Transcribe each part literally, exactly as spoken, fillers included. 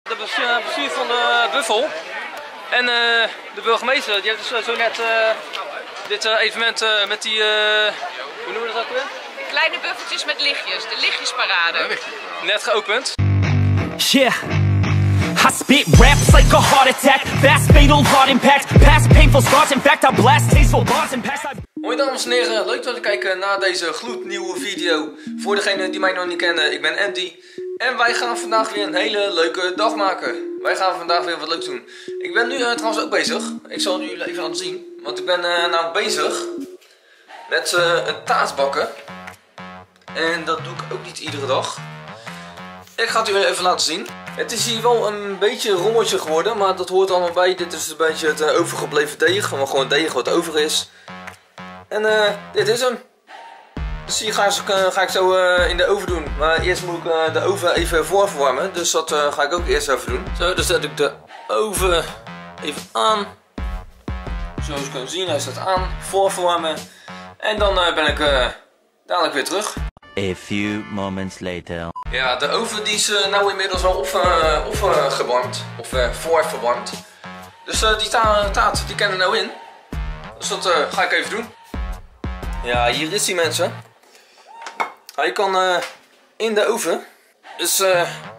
De bestuur van de Buffel en uh, de burgemeester die heeft dus zo net uh, dit uh, evenement uh, met die, uh, hoe noemen we dat ook weer? Kleine buffeltjes met lichtjes, de lichtjesparade. Net geopend. Yeah. I spit raps like a heart attack, fast fatal heart impact, past painful scars, in fact I blast tasteful bars and past I... Hoi dames en heren, leuk dat je kijkt naar deze gloednieuwe video. Voor degenen die mij nog niet kennen, ik ben Andy. En wij gaan vandaag weer een hele leuke dag maken. Wij gaan vandaag weer wat leuks doen. Ik ben nu uh, trouwens ook bezig. Ik zal het jullie even laten zien. Want ik ben uh, nou bezig met uh, een taart bakken. En dat doe ik ook niet iedere dag. Ik ga het jullie even laten zien. Het is hier wel een beetje een rommeltje geworden, maar dat hoort allemaal bij. Dit is een beetje het uh, overgebleven deeg. Gewoon deeg wat over is. En uh, dit is hem. Dus hier ga ik, uh, ga ik zo uh, in de oven doen. Maar eerst moet ik uh, de oven even voorverwarmen. Dus dat uh, ga ik ook eerst even doen. Zo, dus zet ik de oven even aan. Zoals je kunt zien, hij staat aan. Voorverwarmen. En dan uh, ben ik uh, dadelijk weer terug. A few moments later. Ja, de oven die is uh, nou inmiddels al opgewarmd. Uh, of uh, voorverwarmd. Dus uh, die ta taart die kan er nou in. Dus dat uh, ga ik even doen. Ja, hier is die, mensen. Hij kan uh, in de oven. Dus uh,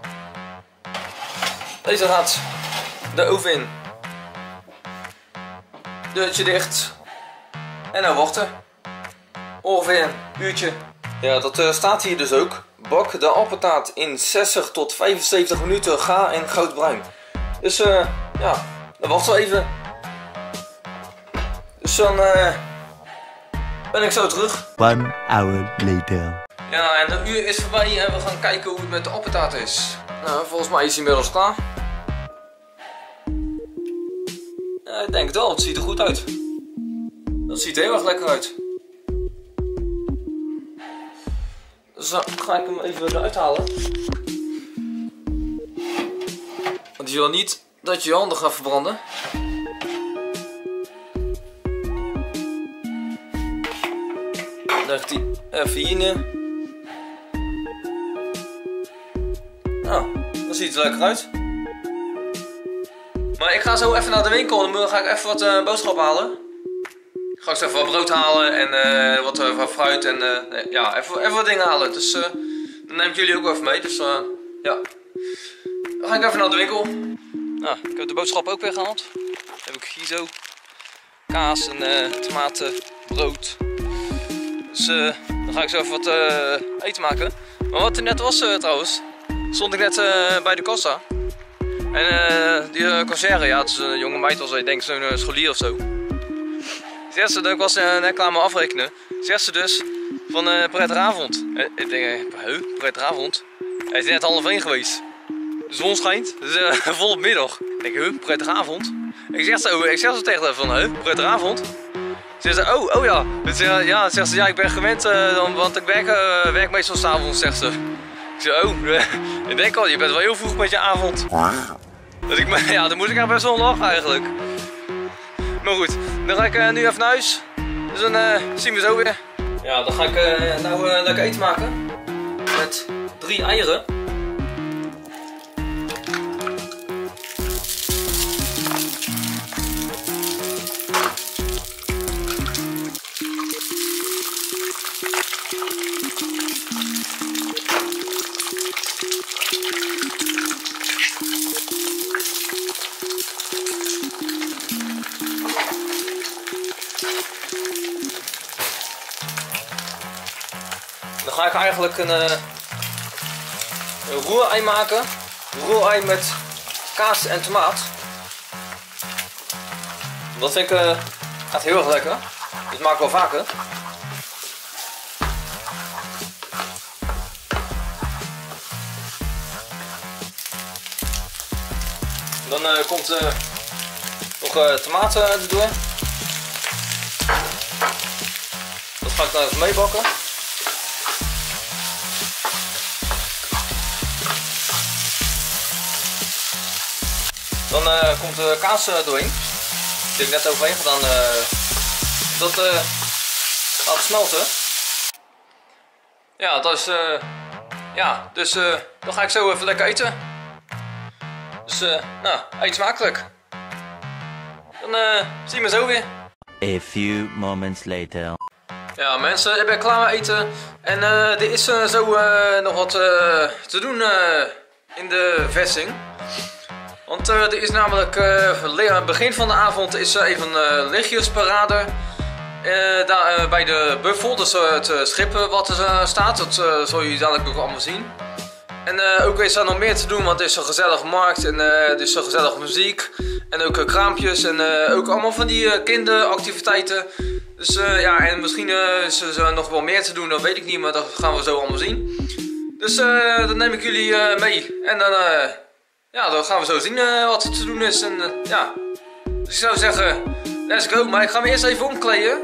deze gaat de oven in. Deurtje dicht. En nou wachten. Ongeveer een uurtje. Ja, dat uh, staat hier dus ook. Bak de appeltaart in zestig tot vijfenzeventig minuten gaar en goudbruin. Dus uh, ja, dan wachten we even. Dus dan uh, ben ik zo terug. One hour later. Ja, en een uur is voorbij en we gaan kijken hoe het met de appeltaart is. Nou, volgens mij is hij inmiddels klaar. Ja, ik denk het wel, het ziet er goed uit. Dat ziet er heel erg lekker uit. Dus dan ga ik hem even eruit halen. Want je wil niet dat je je handen gaat verbranden. Dan leg ik die even hier neer. Nou, dat ziet er lekker uit. Maar ik ga zo even naar de winkel en dan ga ik even wat uh, boodschappen halen. Ik ga eens even wat brood halen en uh, wat, uh, wat fruit en uh, ja, even, even wat dingen halen. Dus uh, dan neem ik jullie ook even mee. Dus uh, ja, dan ga ik even naar de winkel. Nou, ik heb de boodschappen ook weer gehaald. Dan heb ik hier zo kaas en uh, tomaten, brood. Dus uh, dan ga ik zo even wat uh, eten maken. Maar wat er net was uh, trouwens, stond ik net uh, bij de kassa. En uh, die uh, conciërge, ja, het is een jonge meid, ik denk zo'n uh, scholier of zo. Zegt ze, ik was uh, net klaar met afrekenen. Zegt ze dus van uh, prettige avond. Uh, ik denk, huh, prettige avond? Hij is net half één geweest. De zon schijnt, dus uh, volop middag. Ik denk, huh, prettige avond? Ik zeg zo, ik zeg zo tegen haar van, huh, prettige avond? Zegt ze, oh, oh ja. Dus, uh, ja, zegt ze, ja, ik ben gewend, uh, dan, want ik werk, uh, werk meestal 's avonds, zegt ze. Ik zeg, oh, uh, ik denk al, je bent wel heel vroeg met je avond. Dus ik, ja, dan moest ik echt best wel lachen eigenlijk. Maar goed, dan ga ik uh, nu even naar huis. Dus dan uh, zien we zo weer. Ja, dan ga ik uh, nou uh, lekker eten maken. Met drie eieren. Dan ga ik eigenlijk een, uh, een roerei maken. Een roerei met kaas en tomaat. Dat vind ik uh, gaat heel erg lekker. Dat maak ik wel vaker. Dan uh, komt uh, nog uh, tomaten erdoor. Dat ga ik dan even meebakken. Dan uh, komt de kaas uh, doorheen. Die heb ik net overheen gedaan. Uh, dat uh, gaat smelten. Ja, dat is uh, Ja, dus uh, dan ga ik zo even lekker eten. Dus uh, nou, eet smakelijk. Dan uh, zien we zo weer. A few moments later. Ja mensen, ik ben klaar met eten. En uh, er is uh, zo uh, nog wat uh, te doen uh, in de vesting. Want uh, er is namelijk uh, begin van de avond is er even een uh, lichtjesparade. Uh, daar uh, bij de Buffel, dus uh, het uh, schip wat er uh, staat. Dat uh, zul je dadelijk nog allemaal zien. En uh, ook is er nog meer te doen, want er is een gezellige markt en uh, er is een gezellige muziek. En ook uh, kraampjes en uh, ook allemaal van die uh, kinderactiviteiten. Dus uh, ja, en misschien uh, is er nog wel meer te doen, dat weet ik niet, maar dat gaan we zo allemaal zien. Dus uh, dan neem ik jullie uh, mee en dan, uh, ja, dan gaan we zo zien uh, wat er te doen is. En uh, ja, dus ik zou zeggen, let's go, maar ik ga me eerst even omkleden.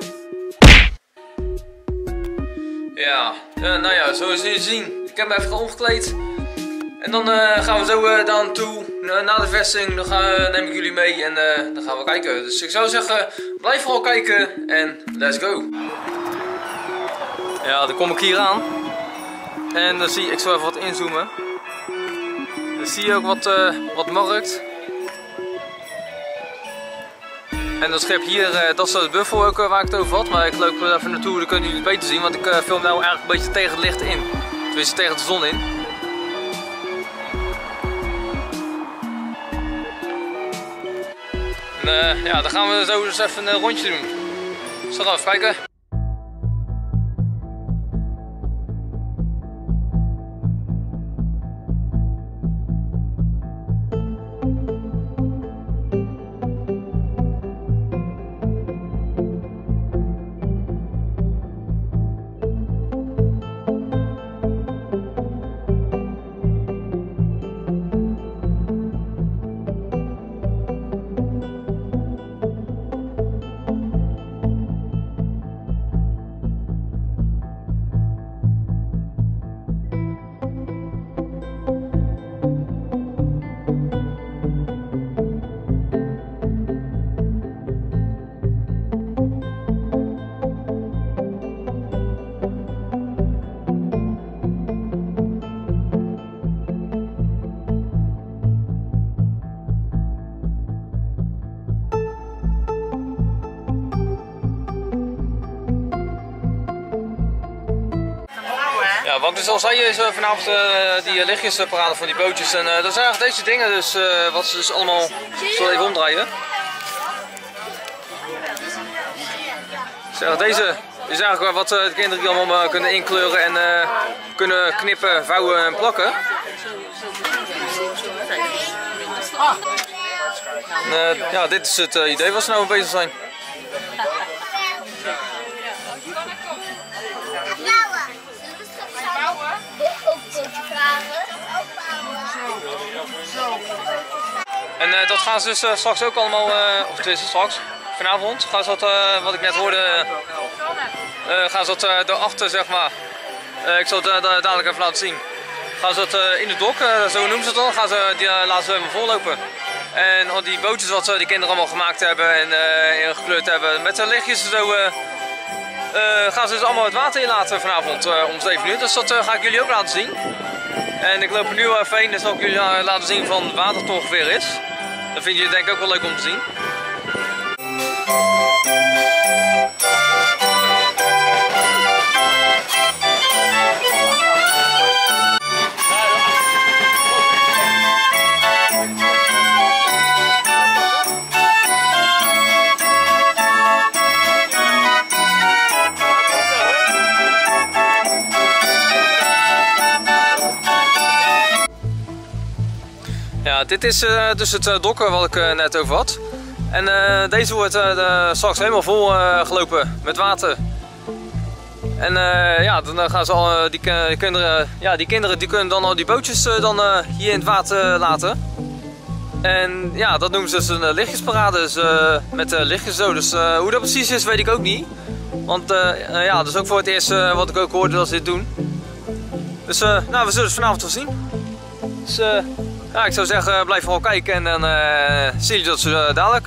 Ja, uh, nou ja, zoals jullie zien, ik heb me even omgekleed. En dan uh, gaan we zo uh, dan toe uh, naar de vesting, dan gaan, uh, neem ik jullie mee en uh, dan gaan we kijken. Dus ik zou zeggen, blijf vooral kijken en let's go. Ja, dan kom ik hier aan. En dan zie ik, ik zal even wat inzoomen. Dan zie je ook wat, uh, wat markt. En dat schip hier, uh, dat is de Buffel ook uh, waar ik het over had. Maar ik loop er even naartoe, dan kunnen jullie het beter zien. Want ik uh, film nou eigenlijk een beetje tegen het licht in. Tenminste tegen de zon in. En uh, ja, dan gaan we zo dus even een rondje doen. Dus dan gaan we even kijken. Ja, wat ik dus al zei is uh, vanavond uh, die uh, lichtjesparade van die bootjes en uh, dat zijn eigenlijk deze dingen dus uh, wat ze dus allemaal, ik zal even omdraaien. Dus deze is eigenlijk wat uh, de kinderen allemaal uh, kunnen inkleuren en uh, kunnen knippen, vouwen en plakken. En, uh, ja, dit is het uh, idee wat ze nou mee bezig zijn. En uh, dat gaan ze dus uh, straks ook allemaal, uh, of tenminste straks, vanavond, gaan ze dat, uh, wat ik net hoorde, uh, gaan ze dat uh, daarachter zeg maar, uh, ik zal het uh, dadelijk even laten zien, gaan ze dat uh, in de dok, uh, zo noemen ze het dan, gaan ze, die uh, laten ze even vollopen. En al die bootjes wat uh, die kinderen allemaal gemaakt hebben en uh, ingekleurd hebben, met de lichtjes en zo, uh, uh, gaan ze dus allemaal het water inlaten vanavond uh, om zeven uur, dus dat uh, ga ik jullie ook laten zien. En ik loop er nu even heen, dus zal ik jullie uh, laten zien van het water toch ongeveer is. Dat vind je denk ik ook wel leuk om te zien. Ja, dit is uh, dus het uh, dokken wat ik uh, net over had. En uh, deze wordt uh, de, straks helemaal vol uh, gelopen met water. En uh, ja, dan gaan ze al, uh, die, die, kinderen, ja, die kinderen die kunnen dan al die bootjes uh, dan, uh, hier in het water laten. En ja, dat noemen ze dus een uh, lichtjesparade, dus, uh, met uh, lichtjes zo. Dus uh, hoe dat precies is weet ik ook niet. Want uh, uh, ja, dat is ook voor het eerst uh, wat ik ook hoorde dat ze dit doen. Dus uh, nou, we zullen het vanavond wel zien. Dus uh, ja, ik zou zeggen, blijf vooral kijken en dan uh, zie je dat zo uh, dadelijk.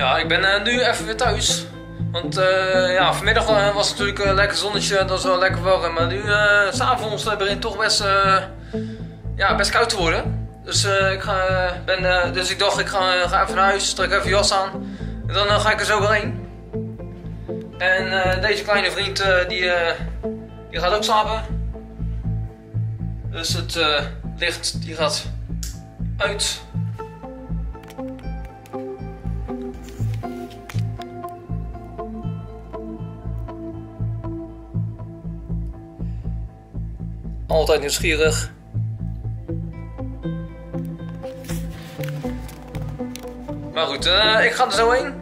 Ja, ik ben uh, nu even weer thuis. Want uh, ja, vanmiddag uh, was het natuurlijk een lekker zonnetje, dat was wel lekker warm. Maar nu, uh, s'avonds uh, begint het toch best, uh, ja, best koud te worden. Dus, uh, ik, ga, uh, ben, uh, dus ik dacht, ik ga, uh, ga even naar huis, trek even jas aan. En dan uh, ga ik er zo weer heen. En uh, deze kleine vriend, uh, die, uh, die gaat ook slapen. Dus het uh, licht die gaat uit. Altijd nieuwsgierig. Maar goed, uh, ik ga er zo heen.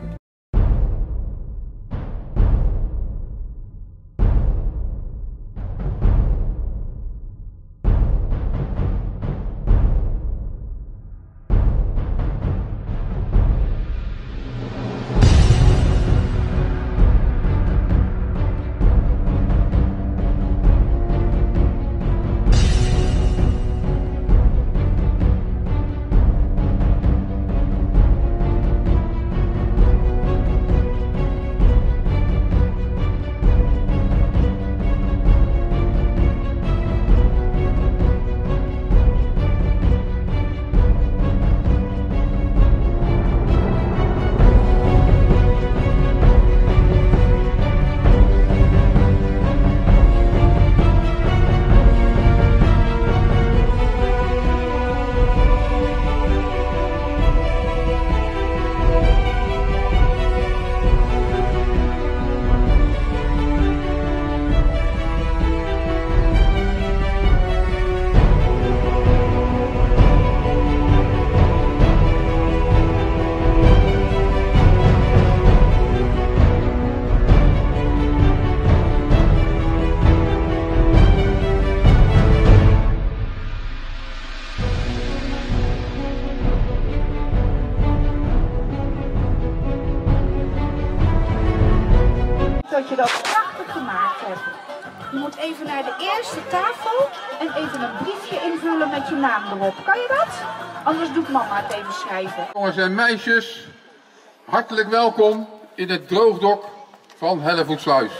Dat je dat prachtig gemaakt hebt. Je moet even naar de eerste tafel en even een briefje invullen met je naam erop. Kan je dat? Anders doet mama het even schrijven. Jongens en meisjes, hartelijk welkom in het droogdok van Hellevoetsluis.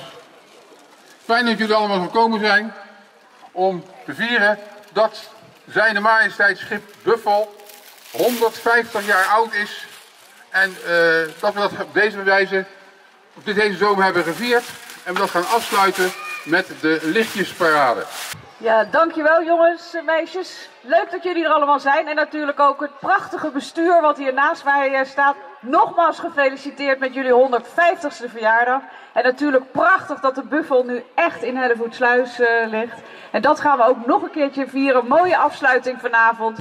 Fijn dat jullie allemaal gekomen zijn om te vieren dat Zijne Majesteit schip Buffel honderdvijftig jaar oud is. En uh, dat we dat op deze wijze op deze zomer hebben gevierd en we dat gaan afsluiten met de lichtjesparade. Ja, dankjewel jongens en meisjes. Leuk dat jullie er allemaal zijn en natuurlijk ook het prachtige bestuur wat hier naast mij staat. Nogmaals gefeliciteerd met jullie honderdvijftigste verjaardag. En natuurlijk prachtig dat de Buffel nu echt in Hellevoetsluis uh, ligt. En dat gaan we ook nog een keertje vieren. Mooie afsluiting vanavond.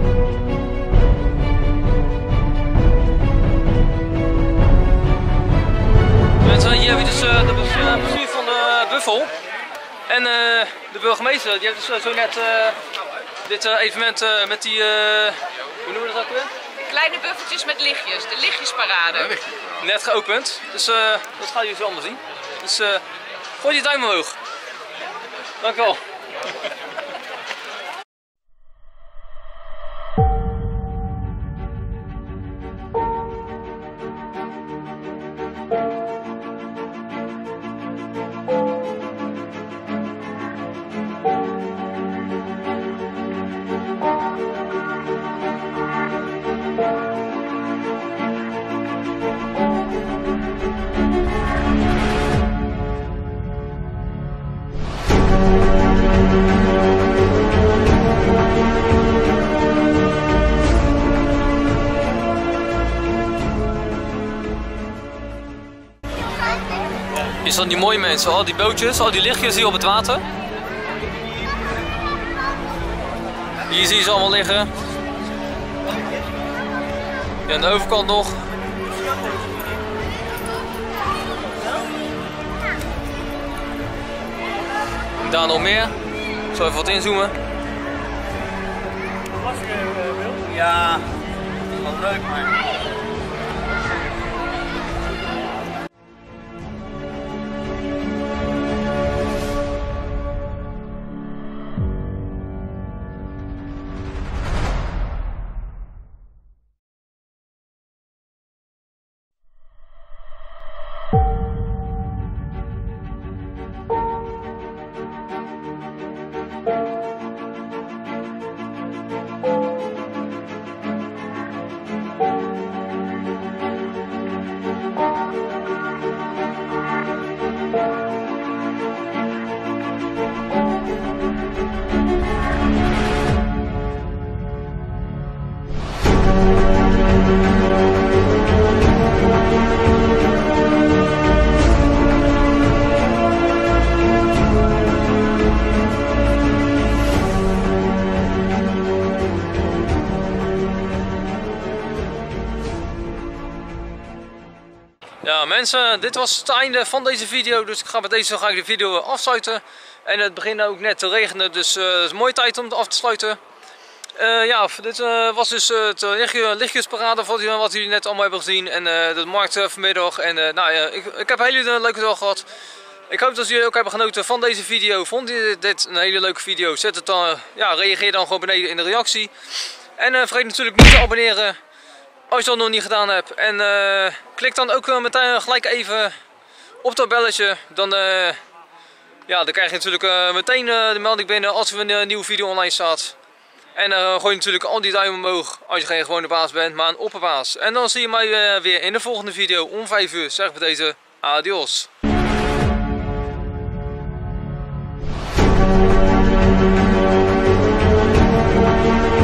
Hier heb je dus uh, de bestuur van de Buffel. En uh, de burgemeester, die heeft dus zo net uh, dit uh, evenement uh, met die, uh, hoe noemen we dat ook weer? Kleine buffeltjes met lichtjes, de lichtjesparade. Ja, lichtjes. Net geopend, dus uh, dat gaan jullie zo allemaal zien. Dus uh, gooi die duim omhoog. Dank u wel. Hier staan die mooie mensen, al die bootjes, al die lichtjes hier op het water. Hier zie je ze allemaal liggen. Ja, aan de overkant nog. En daar nog meer. Ik zal even wat inzoomen. Ja, dat is wel leuk, maar... Ja mensen, dit was het einde van deze video. Dus ik ga met deze ga ik de video afsluiten. En het begint ook net te regenen, dus uh, het is een mooie tijd om het af te sluiten. Uh, ja, dit uh, was dus uh, het lichtje, lichtjesparade wat, wat jullie net allemaal hebben gezien. En uh, de markt uh, vanmiddag. En uh, nou ja, ik, ik heb een hele leuke dag gehad. Ik hoop dat jullie ook hebben genoten van deze video. Vond je dit een hele leuke video? Zet het dan, ja, reageer dan gewoon beneden in de reactie. En uh, vergeet natuurlijk niet te abonneren als je dat nog niet gedaan hebt. En uh, klik dan ook uh, meteen gelijk even op dat belletje. Dan, uh, ja, dan krijg je natuurlijk uh, meteen uh, de melding binnen als er een uh, nieuwe video online staat. En dan uh, gooi je natuurlijk al die duimen omhoog als je geen gewone baas bent, maar een opperbaas. En dan zie je mij uh, weer in de volgende video om vijf uur. Zeg bij deze adios. We'll be right back.